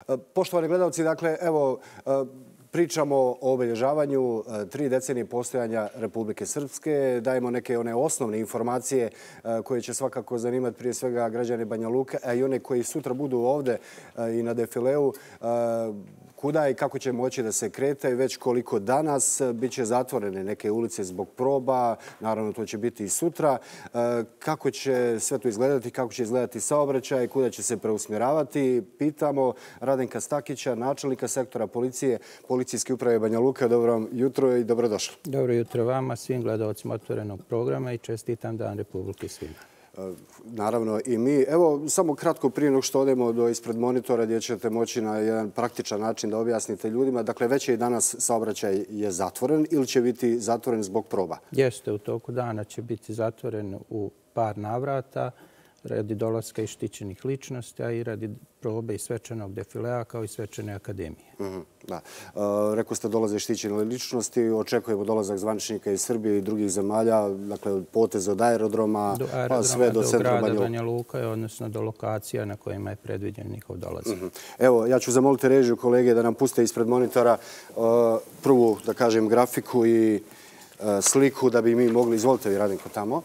Poštovani gledalci, dakle, evo, pričamo o obilježavanju 3 decenije postojanja Republike Srpske. Dajemo neke one osnovne informacije koje će svakako zanimati prije svega građane Banja Luke, a i one koji sutra budu ovde i na defileu. Kuda i kako će moći da se krete, već koliko danas biće zatvorene neke ulice zbog proba, naravno to će biti i sutra. Kako će sve to izgledati, kako će izgledati saobraćaj, kuda će se preusmjeravati, pitamo Radenka Stakića, načelnika sektora policije, Policijske uprave Banja Luka. Dobro vam jutro i dobrodošli. Dobro jutro vama, svim gledalcima Otvorenog programa i čestitam Dan Republike svima. Naravno i mi. Evo, samo kratko prije nego što odemo do ispred monitora gdje ćete moći na jedan praktičan način da objasnite ljudima. Dakle, već je i danas saobraćaj je zatvoren ili će biti zatvoren zbog proba? Jeste, u toku dana će biti zatvoren u par navrata radi dolaska i štićenih ličnosti, a i radi probe i svečanog defilea kao i svečane akademije. Da. Rekao ste dolaze štićene ličnosti, očekujemo dolazak zvaničnika iz Srbije i drugih zemalja, dakle od poteza od aerodroma pa sve do centra Banja Luka, odnosno do lokacija na kojima je predviđen njihov dolazak. Evo, ja ću zamoliti režiju kolege da nam puste ispred monitora prvu, da kažem, grafiku i sliku da bi mi mogli, izvolite vi Radenko tamo,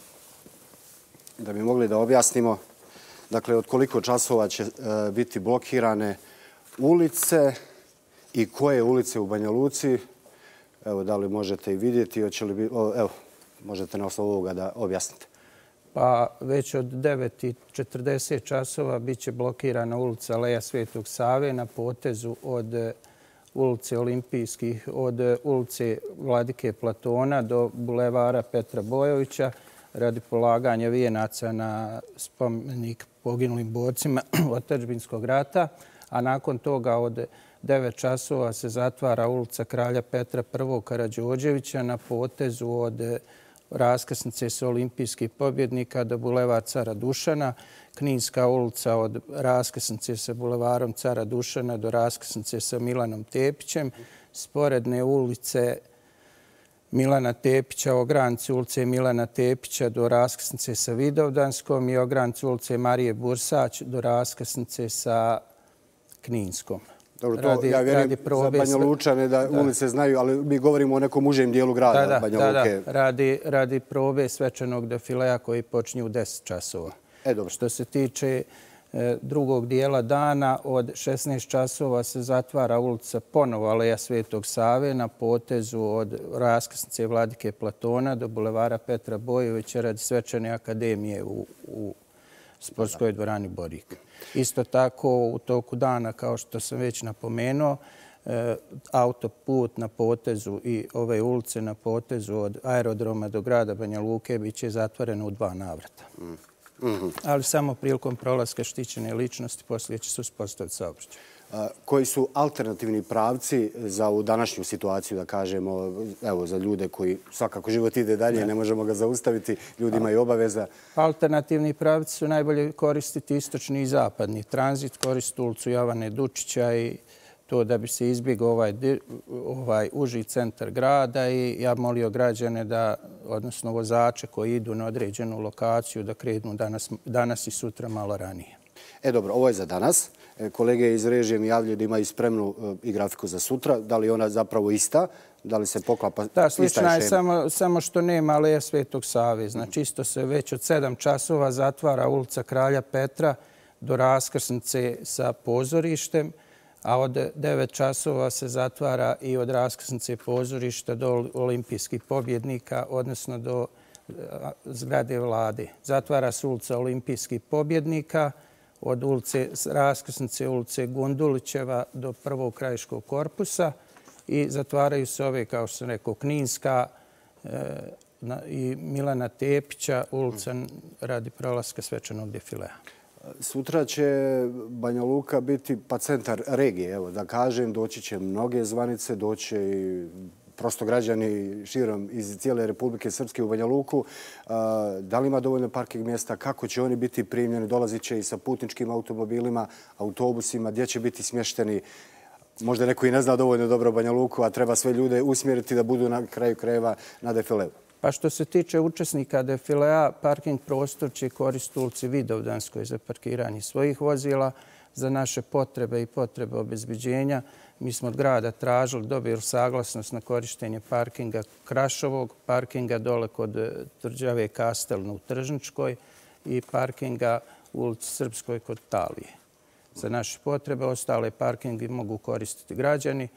da bi mogli da objasnimo dakle od koliko časova će biti blokirane ulice i koje ulice u Banja Luci. Evo, da li možete i vidjeti, evo, možete na osnovu ovoga da objasnite. Pa već od 9:40 časova bit će blokirana ulica Aleja Svetog Save na potezu od ulice Olimpijskih, od ulice Vladike Platona do bulevara Petra Bojovića radi polaganja vijenaca na spomenik poginulim borcima Otadžbinskog rata, a nakon toga od 9 časova se zatvara ulica Kralja Petra I. Karađorđevića na potezu od raskrsnice sa Olimpijskih pobjednika do bulevar Cara Dušana, Kninska ulica od raskrsnice sa bulevarom Cara Dušana do raskrsnice sa Milanom Tepićem, sporedne ulice Milana Tepića, ogranci ulice Milana Tepića do raskrsnice sa Vidovdanskom i ogranci ulice Marije Bursać do raskrsnice sa Kninskom. Dobro, to ja vjerujem za Banja Lučane da ulice znaju, ali mi govorimo o nekom užem dijelu grada Banja Luke. Radi probe svečanog defilea koji počinje u 10 časova. Što se tiče drugog dijela dana, od 16 časova se zatvara ulica ponovo Aleja Svetog Save na potezu od raskrsnice Vladike Platona do bulevara Petra Bojovića radi svečane akademije u sportskoj dvorani Borik. Isto tako, u toku dana, kao što sam već napomenuo, autoput na potezu i ove ulice na potezu od aerodroma do grada Banja Luke bit će zatvoreno u 2 navrata. Ali samo prilikom prolaska štićene ličnosti poslije će se uspostaviti saobraćaj. Koji su alternativni pravci za ovu današnju situaciju, da kažemo, evo, za ljude koji svakako život ide dalje, ne možemo ga zaustaviti, ljudi imaju obaveza? Alternativni pravci su najbolje koristiti istočni i zapadni tranzit, koristiti ulicu Jovane Dučića i to da bi se izbjegao ovaj uži centar grada i ja molio građane da, odnosno vozače koji idu na određenu lokaciju, da krenu danas i sutra malo ranije. Dobro, ovo je za danas. Kolege iz režije mi javljaju da imaju spremnu i grafiku za sutra. Da li je ona zapravo ista? Da li se poklapa? Da, slična je, samo što nema Aleja Svetog Save. Znači, isto se već od 7 časova zatvara ulica Kralja Petra do raskrsnice sa pozorištem, a od 9 časova se zatvara i od raskrsnice pozorišta do Olimpijskih pobjednika, odnosno do zgrade vlade. Zatvara se ulica Olimpijskih pobjednika od raskrsnice ulice Gundulićeva do prvog krajiškog korpusa i zatvaraju se ove, kao što sam rekao, Kninska i Milana Tepića ulica radi prolaska svečanog defilea. Sutra će Banja Luka biti pa centar regije, evo da kažem, doći će mnoge zvanice, doći i prosto građani širom iz cijele Republike Srpske u Banja Luku. Da li ima dovoljno parking mjesta, kako će oni biti primljeni, dolazit će i sa putničkim automobilima, autobusima, gdje će biti smješteni? Možda neko i ne zna dovoljno dobro Banja Luku, a treba sve ljude usmjeriti da budu na kraju krajeva na defileu. Pa što se tiče učesnika defilea, parking prostor će koristiti ulici Vidovdanskoj za parkiranje svojih vozila. za naše potrebe i potrebe obezbeđenja. Mi smo od grada tražili, dobili saglasnost na korištenje parkinga Krašovog, parkinga dole kod tvrđave Kastelna u Tržničkoj i parkinga u ulici Srpskoj kod Talije. Za naše potrebe ostale parkingi mogu koristiti građani.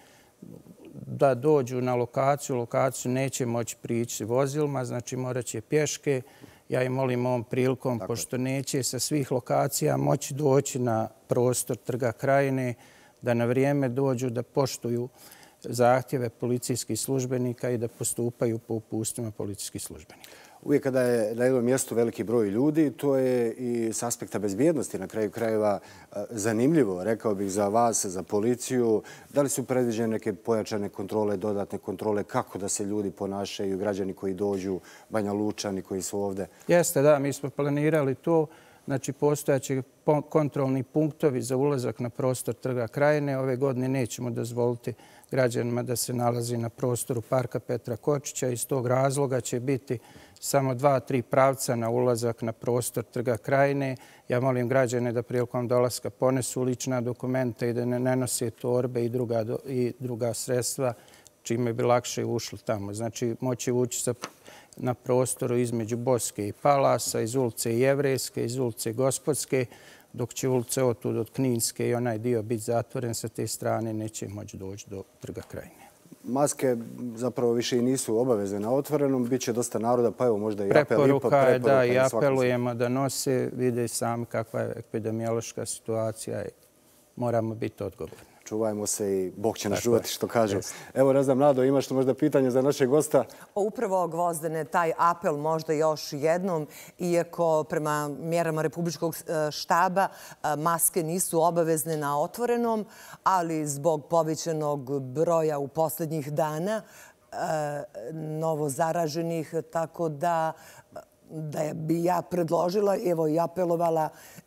Da dođu na lokaciju neće moći prići vozilima, znači morat će pješke. Ja im molim ovom prilikom, pošto neće sa svih lokacija moći doći na prostor Trga Krajine, da na vrijeme dođu, da poštuju zahtjeve policijskih službenika i da postupaju po upustvima policijskih službenika. Uvijek kada je na jednom mjestu veliki broj ljudi, to je i s aspekta bezbjednosti na kraju krajeva zanimljivo, rekao bih, za vas, za policiju. Da li su predviđene neke pojačane kontrole, dodatne kontrole, kako da se ljudi ponašaju, građani koji dođu, Banja Lučani koji su ovdje? Jeste, da, mi smo planirali to. Znači, postojaće kontrolni punktovi za ulazak na prostor Trga Krajine. Ove godine nećemo dozvoliti građanima da se nalazi na prostoru Parka Petra Kočića. Iz tog razloga će biti samo 2-3 pravca na ulazak na prostor Trga Krajine. Ja molim građane da prilikom dolaska ponesu lična dokumenta i da ne nose torbe i druga sredstva, čime bi lakše ušli tamo. Znači, moći ući na prostoru između Boske i Palasa, iz ulice Jevrejske, iz ulice Gospodske, dok će ulice od Kninske i onaj dio biti zatvoren sa te strane, neće moći doći do Trga Krajine. Maske zapravo više i nisu obavezne na otvorenom. Biće dosta naroda, pa evo možda i apel. Preporuka je da i apelujemo da nose. Vide sami kakva je epidemiološka situacija i moramo biti odgovorni. Čuvajmo se i Bog će nas čuvati, što kažu. Evo, ne znam, Nado, imaš li možda pitanje za našeg gosta? Upravo, Gvozdene, taj apel možda još jednom, iako prema mjerama Republičkog štaba maske nisu obavezne na otvorenom, ali zbog povećanog broja u posljednjih dana novo zaraženih, tako da bi ja predložila, evo i apelovala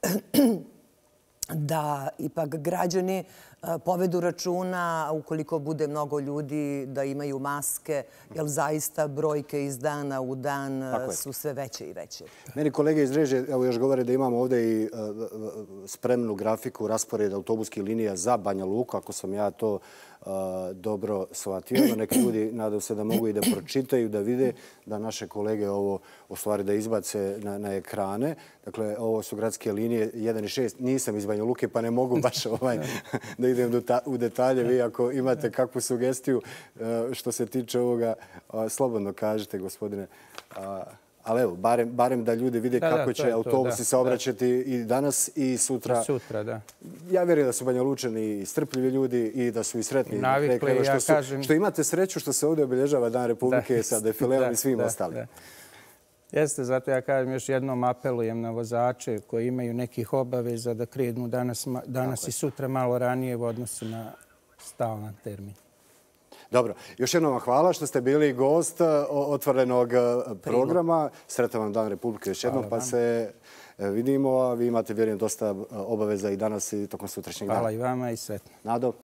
da ipak građani povedu računa, ukoliko bude mnogo ljudi, da imaju maske, jer zaista brojke iz dana u dan su sve veće i veće. Meni kolege iz režije još govore da imamo ovdje i spremnu grafiku rasporeda autobuskih linija za Banja Luku, ako sam ja to dobro shvatio. Neki ljudi nadam se da mogu i da pročitaju, da vide, da naše kolege ovo u stvari da izbace na ekrane. Dakle, ovo su gradske linije 1 i 6. Nisam iz Banja Luke pa ne mogu baš da idem u detalje. Vi ako imate kakvu sugestiju što se tiče ovoga, slobodno kažete, gospodine. Ali evo, barem da ljudi vide kako će autobusi saobraćati i danas i sutra. Sutra, da. Ja vjerujem da su Banja Lučani strpljivi ljudi i da su i sretni. Navikli, ja kažem... Što imate sreću što se ovdje obilježava Dan Republike sa defileom i svim ostalim. Jeste, zato ja kažem još jednom apelujem na vozače koji imaju nekih obaveza da krenu danas i sutra malo ranije u odnosu na stalan termin. Dobro, još jednom vam hvala što ste bili gost otvorenog programa. Sretan vam Dan Republike još jednom, pa se vidimo. Vi imate, vjerujem, dosta obaveza i danas i tokom sutrašnjeg dana. Hvala i vama i sretno. Nado?